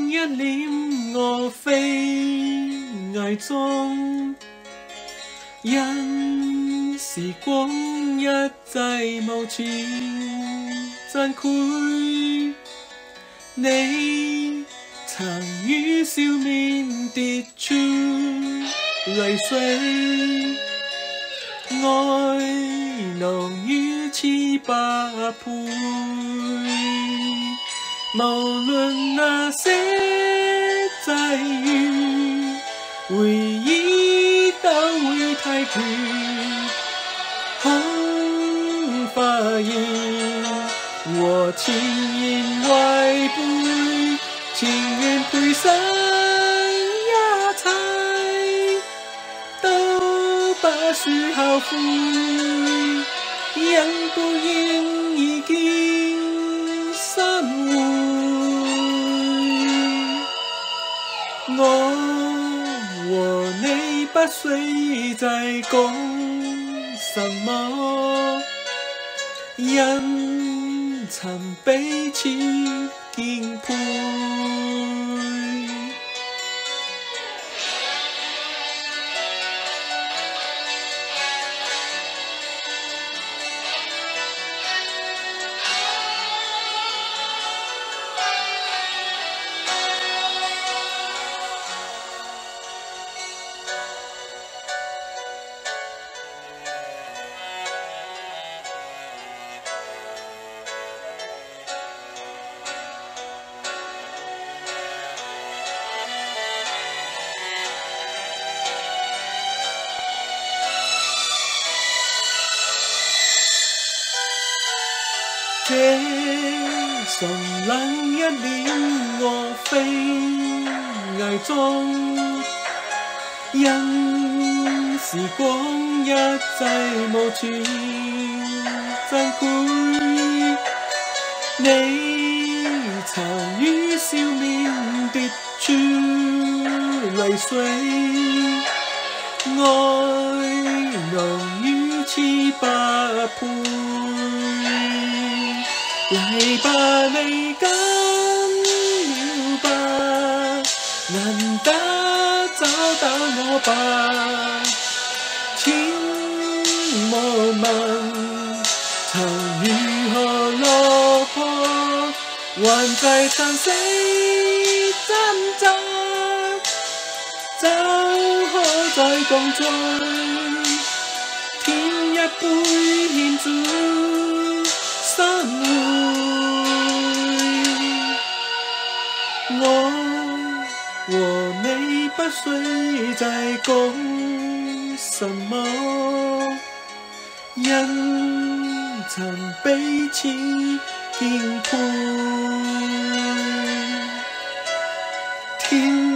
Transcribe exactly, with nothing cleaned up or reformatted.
一臉我非愛中，因時光一再無情讚許，你曾於笑面跌出淚水，愛濃於千百倍。無論那些際遇，回憶都會太攰，恐發現我情願違背，情願賠上一切，都不需後悔，因不應已經心會。我和你不需再講什麼，因曾彼此敬佩。這純冷一臉我非偽裝，因時光一再無情讚許，你曾於笑面跌出淚水，愛濃於千百倍。來吧，你跟了吧，難得找到我吧，請莫問曾如何落魄，還在嘆息掙扎，就可再共聚，添一杯獻祝生活。我和你不需再講什麼，因曾彼此敬佩。天